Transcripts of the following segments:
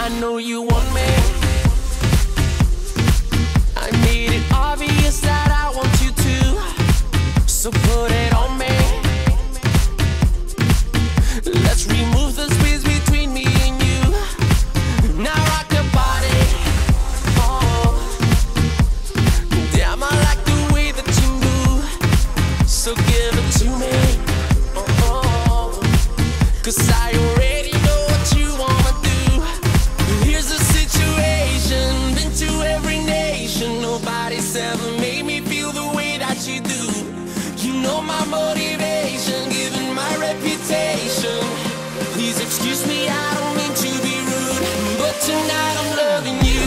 I know you want me. I made it obvious that I want you to, so put it on me. Let's remove the space between me and you. Now rock your body. Oh, damn, I like the way that you move, so give it to me. Oh, 'cause I already know what you wanna do. Here's the situation, been to every nation. Nobody's ever made me feel the way that you do. You know my motivation, given my reputation. Please excuse me, I don't mean to be rude, but tonight I'm loving you.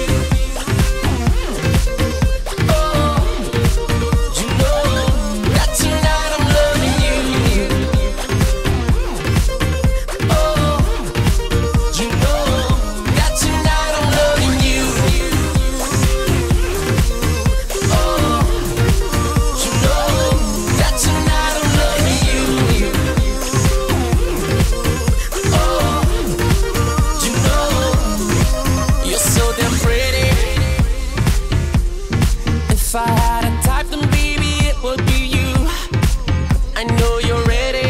Oh, you know that tonight I'm loving you. Oh, you know that tonight I'm loving you. Oh, you know that tonight I'm loving you. Oh, you know you're so damn pretty. If I had a type, then baby it would be you. I know you're ready.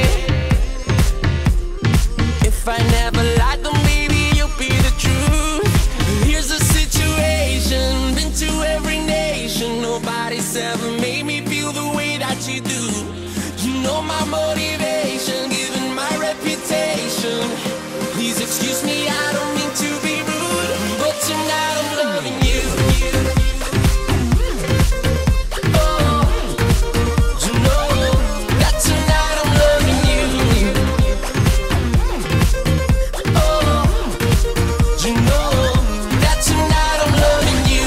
If I never lied, then baby you'll be the truth. Here's the situation, been to every nation. Nobody's ever made me feel the way that you do. You know my motivation, given my reputation. Please excuse me, I don't mean to be rude, but tonight I'm loving you. Oh, you know that tonight I'm loving you. Oh, you know that tonight I'm loving you.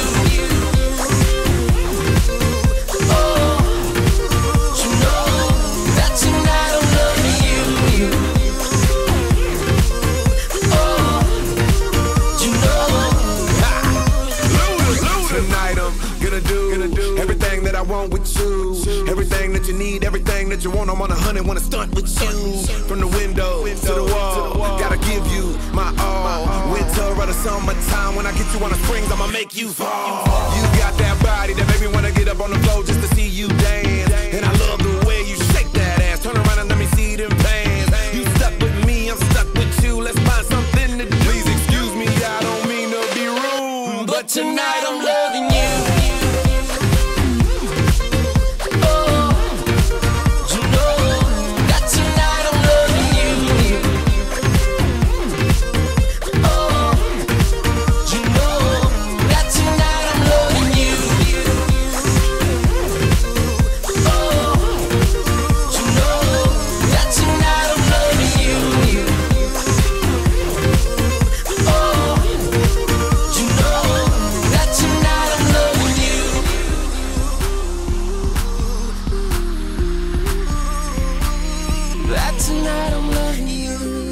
Oh, you know that tonight I'm loving you. Oh, you know. Tonight I'm gonna do everything that I want with you. Everything that you need, everything that you want. I'm on 100, wanna stunt with you. From the window to the wall, gotta give you my all. Winter or the summertime, when I get you on the springs, I'ma make you fall. You got that body that made me wanna get up on the floor just to see you dance. And I love the way you shake that ass. Turn around and let me see them pants. You stuck with me, I'm stuck with you. Let's find something to do. Please excuse me, I don't mean to be rude, But tonight I'm loving you. Oh, you know that tonight I'm loving you. Oh, you know that tonight I'm loving you. Oh, you know that tonight I'm loving you. Oh, you know that tonight I'm loving you. That tonight I'm loving you.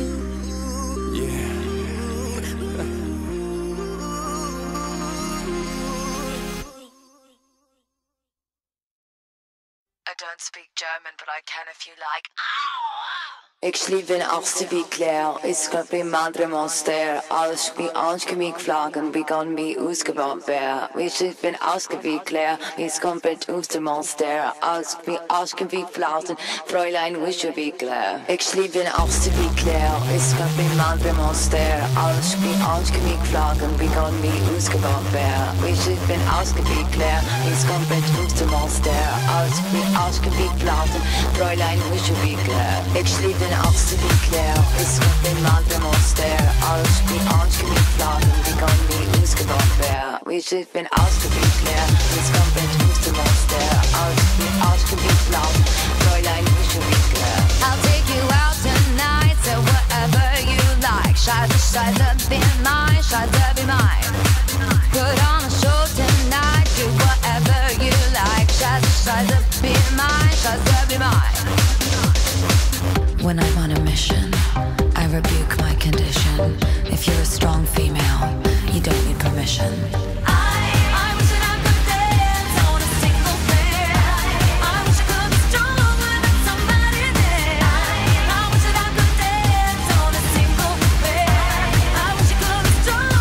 I don't speak German, but I can if you like. Ik sliep in achtste wie Claire, ich skrev i madre monster, alles wie anschgemig flaggen, begann wie ausgebaut wär. Ich sliep in achtste wie Claire, ich komplett aus dem Monster, alles wie anschgemig flaggen, Fräulein wische wie Claire. Ich sliep in achtste wie Claire, ich skrev i madre monster, alles wie anschgemig flaggen, begann wie ausgebaut wär. Ich sliep in achtste wie Claire, ich komplett aus dem Monster, alles wie anschgemig flaggen, Fräulein wische wie Claire. Ich sliep in achtste wie Claire, ich skrev i madre monster, alles wie anschgemig flaggen, begann wie ausgebaut wär. Ich sliep in achtste wie Claire, ich komplett aus dem Monster, alles wie anschgemig flaggen, Fräulein wische wie Claire. I'll take you out tonight, so whatever you like. Scheiße, be mine, Scheiße, be mine. Put on a show tonight, do whatever you like. Scheiße, be mine, Scheiße, be mine. When I'm on a mission, I rebuke my condition. If you're a strong female, you don't need permission. I wish that I could dance on a single bed. I wish I could be strong without somebody there. I wish that I could dance on a single bed. I wish I could be strong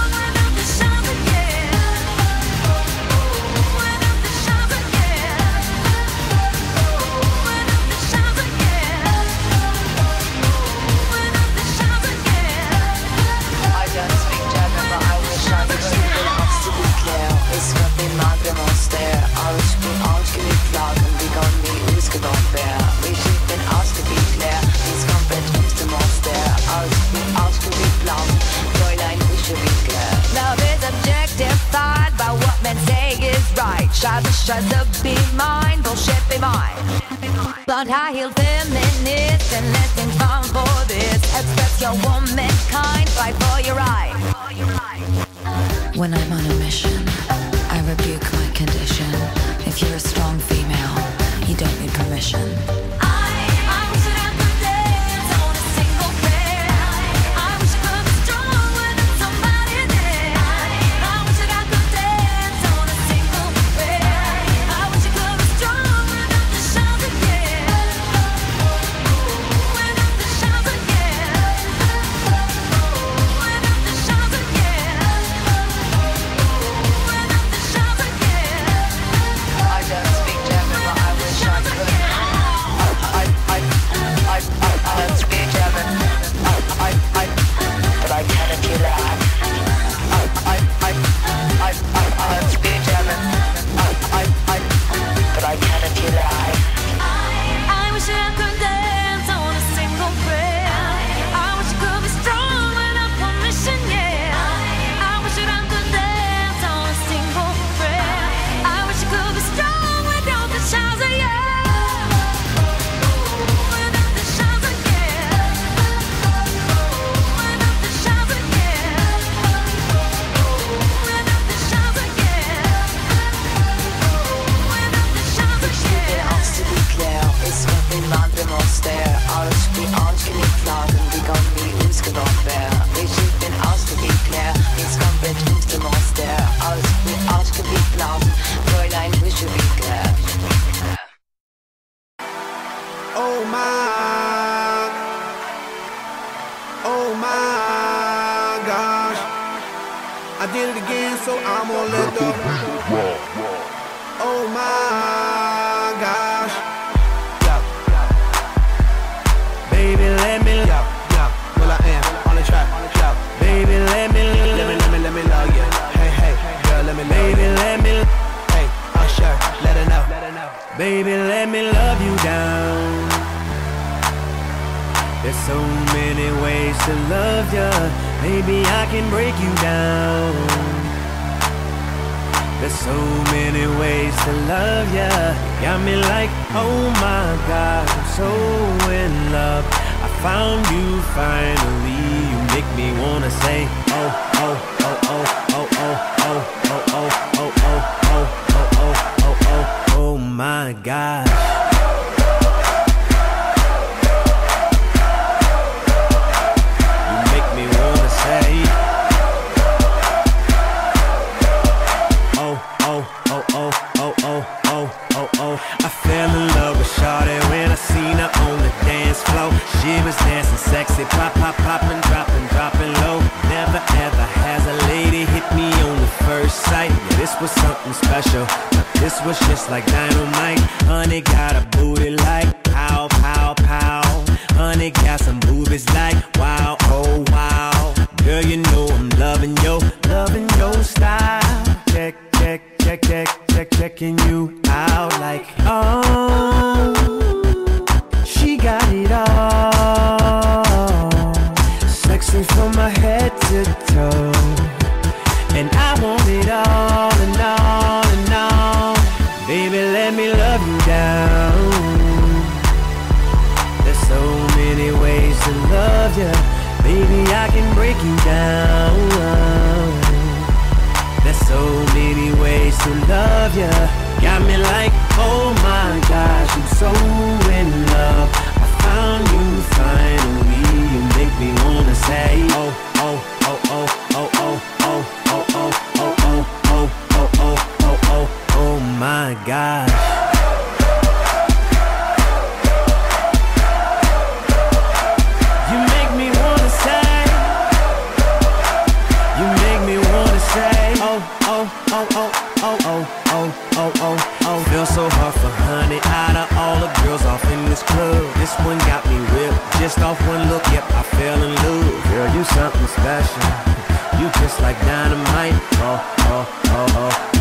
Tries to be mine, bullshit be mine. Blonde high-heeled feminist and listing fun for this. Express your womankind, fight for your right. When I'm on a mission, I rebuke my condition. If you're a strong female, you don't need permission. I wish that I could dance on a single bed. I wish I could be strong without somebody there. I wish that I could dance on a single bed. I wish I could be strong without the shouts again. Without the shouts again. Without the shouts again. Without the shouts again. I don't speak German, but I wish I could. I don't speak German. But I can if you like. I don't speak German. But I can if you like. I wish that I could dance on a single bed. I wish I could be strong without permission, yeah. I wish that I could dance on a single bed. I wish I could be strong without the shouts of yeah. Without the shouts of yeah. Without the shouts of yeah. Without the shouts of yeah. Without the shouts of yeah. Als du die klär, ist mit dem anderen Monster. Alles wie angenehm klagen, wie kann wie ausgebaut werden. Ich bin ausgewiesen klär, ist komplett ins Monster. Alles wie angenehm klagen, Fräulein, wisch wie klär. Oh my gosh, I did it again, so I'm gonna let go. Oh my gosh, baby, let me love, well I am on the track, baby, let me love you. Hey, girl, let me, baby, let me, hey, Usher, let her know, baby, let me love you down. There's so many ways to love ya, maybe I can break you down. There's so many ways to love ya, got me like, oh my God, I'm so in love. I found you finally, you make me wanna say, oh, oh, oh, oh, oh, oh, oh, oh, oh, oh, oh, oh, oh, oh, oh, oh my God. I fell in love with Shawty when I seen her on the dance floor. She was dancing sexy, pop, pop, poppin', dropping low. Never ever has a lady hit me on the first sight. Yeah, this was something special. This was just like dynamite. Honey got a booty like pow, pow, pow. Honey got some boobies like wow, oh wow. Girl, you know I'm loving your style. Check, check, check, check, check, checking you out like, oh, she got it all. Sexy from my head to toe. And I want it all and all and all. Baby, let me love you down. There's so many ways to love you. Baby, I can break you down. There's so many ways to love ya. Got me like, oh my gosh, I'm so in love. I found you finally. You make me wanna say, oh, oh, oh, oh, oh, oh, oh, oh, oh, oh, oh, oh, oh, oh, oh, oh my gosh. You make me wanna say, you make me wanna say, oh, oh, oh, oh, oh, oh, oh, oh, oh, oh. Feel so hard for honey. Out of all the girls off in this club, this one got me whipped. Just off one look, yep, I fell in love. Girl, you something special. You just like dynamite. Oh, oh, oh, oh.